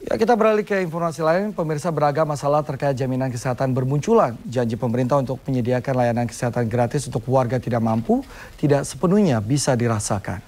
Ya, kita beralih ke informasi lain. Pemirsa, beragam masalah terkait jaminan kesehatan bermunculan. Janji pemerintah untuk menyediakan layanan kesehatan gratis untuk warga tidak mampu tidak sepenuhnya bisa dirasakan.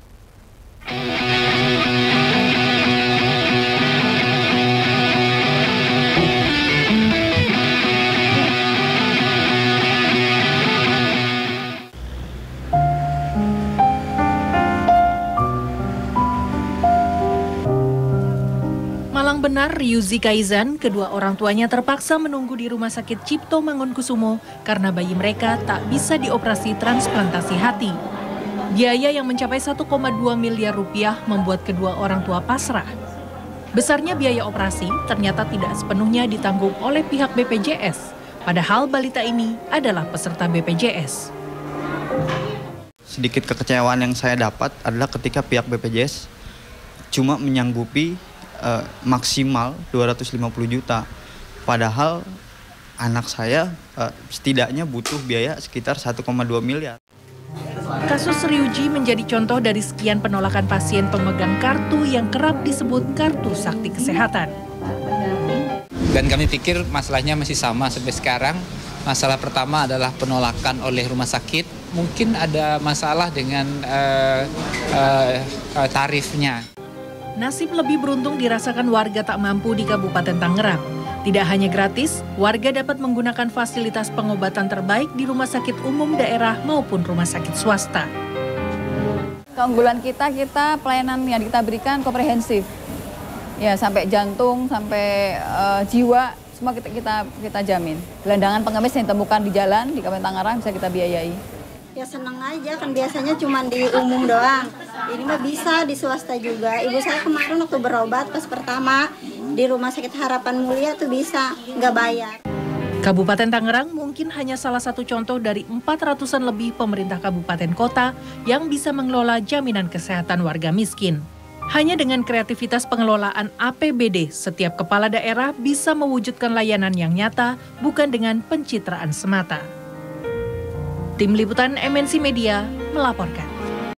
Malang benar Ryuzi Kaizan, kedua orang tuanya terpaksa menunggu di Rumah Sakit Cipto Mangunkusumo karena bayi mereka tak bisa dioperasi transplantasi hati. Biaya yang mencapai 1,2 miliar rupiah membuat kedua orang tua pasrah. Besarnya biaya operasi ternyata tidak sepenuhnya ditanggung oleh pihak BPJS, padahal balita ini adalah peserta BPJS. Sedikit kekecewaan yang saya dapat adalah ketika pihak BPJS cuma menyanggupi maksimal 250 juta. Padahal anak saya setidaknya butuh biaya sekitar 1,2 miliar. Kasus Ryuji menjadi contoh dari sekian penolakan pasien pemegang kartu yang kerap disebut kartu sakti kesehatan. Dan kami pikir masalahnya masih sama sampai sekarang. Masalah pertama adalah penolakan oleh rumah sakit. Mungkin ada masalah dengan tarifnya. Nasib lebih beruntung dirasakan warga tak mampu di Kabupaten Tangerang. Tidak hanya gratis, warga dapat menggunakan fasilitas pengobatan terbaik di rumah sakit umum daerah maupun rumah sakit swasta. Keunggulan kita pelayanan yang kita berikan komprehensif. Ya, sampai jantung, sampai jiwa, semua kita jamin. Gelandangan pengemis yang ditemukan di jalan di Kabupaten Tangerang bisa kita biayai. Ya senang aja, kan biasanya cuma di umum doang. Ini mah bisa di swasta juga. Ibu saya kemarin waktu berobat pas pertama di Rumah Sakit Harapan Mulia tuh bisa, nggak bayar. Kabupaten Tangerang mungkin hanya salah satu contoh dari 400-an lebih pemerintah kabupaten kota yang bisa mengelola jaminan kesehatan warga miskin. Hanya dengan kreativitas pengelolaan APBD, setiap kepala daerah bisa mewujudkan layanan yang nyata, bukan dengan pencitraan semata. Tim Liputan MNC Media melaporkan.